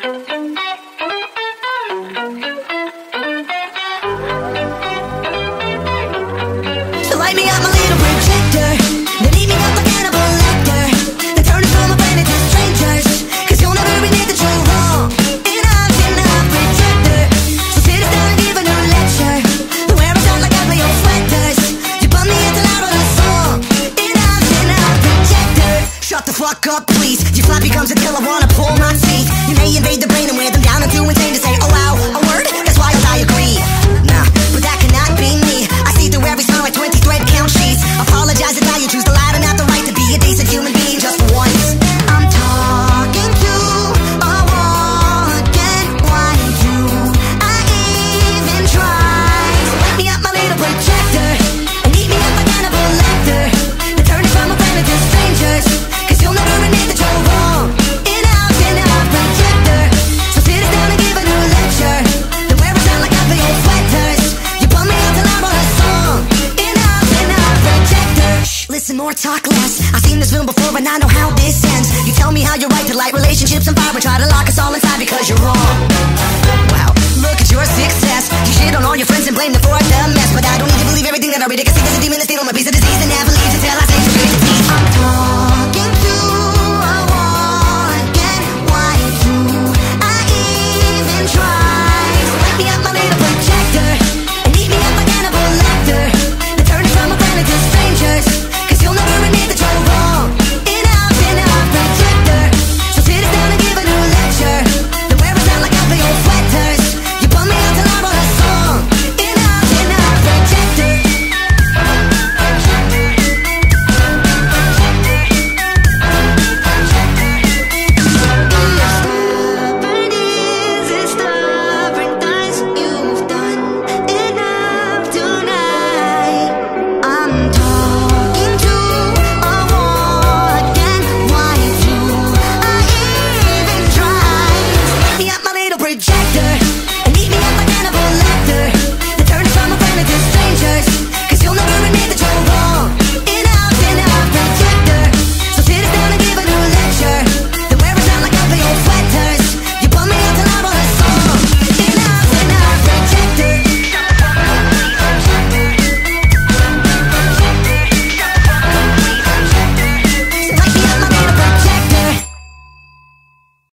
So light me up my little projector, then eat me up like Hannibal Lecter, then turn it from a planet to strangers, cause you'll never admit that you're wrong. And I'm in a projector, so sit us down and give a new lecture. The wear us out like I play old sweaters. You bum me into loud on a song. And I'm in a projector. Shut the fuck up, please. Your flappy gums until I wanna pull my teeth. You may invade the brain and wear them down and too insane to say, oh wow, a word? That's wild, I agree. Nah, but that cannot be me. I see through every smile like 20 thread count sheets. Apologize if now you choose the lie and not the right to be a decent human being just once. I'm talking to a wall again. Why do I even try? So light me up my little projector and eat me up like Hannibal Lecter, then turn it from a planet to strangers, cause you'll never admit that you're wrong. And I'm in a projector, so sit us down and give a new lecture. Then wear us out like I play old sweaters. You bum me out till I'm on a song. And I'm in a projector. Shh, listen more, talk less. I've seen this film before and I know how this ends. You tell me how you're right to light relationships and fire and try to lock us all inside because you're wrong. Wow, look at your success. You shit on all your friends and blame them for the mess, but I don't need to believe everything that I read. I can see there's a demon that's stealing my piece of disease and never leaves until I say to read the teeth. I'm talking to a wall again. Why do I even try? So light me up my little projector and eat me up like Hannibal Lecter, then turn it from a planet to strangers, cause you'll never admit that you're wrong. And I'm in a projector, so sit us down and give a new lecture. Then wear us out like I play old sweaters. You bum me out till I wrote a song. And I'm in a projector. Stubborn is and stubborn does. You've done enough tonight. I'm talking to a wall again. Why do I even try? Light me up my little projector and eat me up like Hannibal Lecter, then turn it from a planet to strangers,